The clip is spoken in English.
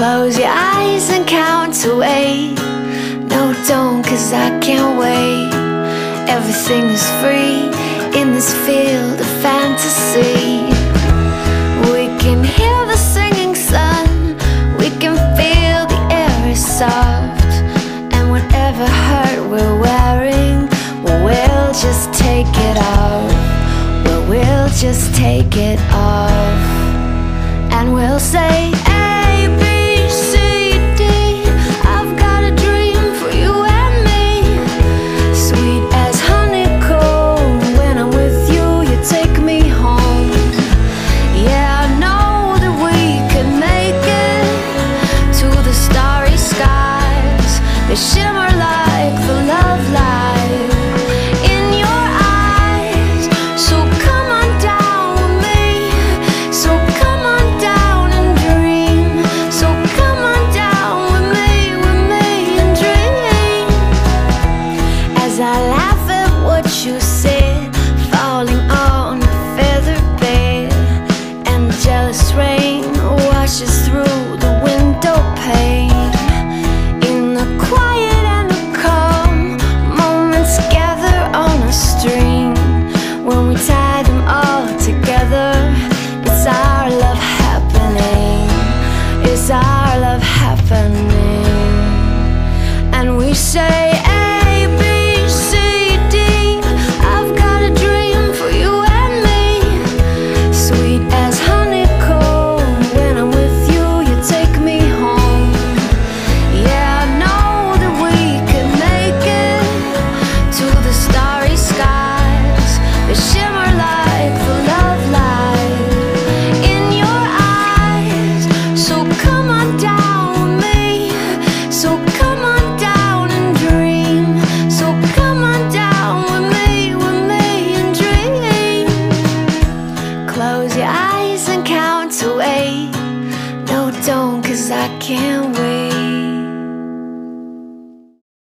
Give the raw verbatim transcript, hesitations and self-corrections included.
Close your eyes and count to eight. No, don't, cause I can't wait. Everything is free in this field of fantasy. We can hear the singing sun, we can feel the air is soft. And whatever hurt we're wearing, well, we'll just take it off. Well, we'll just take it off. And we'll say A, B, C, D. I've got a dream for you and me. Sweet as honeycomb. When I'm with you, you take me home. Yeah, I know that we can make it to the starry skies. They shimmer like the love light in your eyes. So come on down with me. So come on down and dream. So come on down with me, with me and dream. As I laugh at what you said, falling on a feather bed, and the jealous rain washes through the window pane. In the quiet and the calm, moments gather on a string. When we tie them all together, it's our love happening. It's our love happening. And we say A, B, C, D. I've got a dream for you and me. Sweet as honeycomb. When I'm with you, you take me home. Yeah, I know that we can make it to the starry skies. They shimmer like the love light in your eyes. So come on down with me. So come on down and dream. So come on down with me, with me and dream. Close your eyes and count to eight. No, don't, cause I can't wait.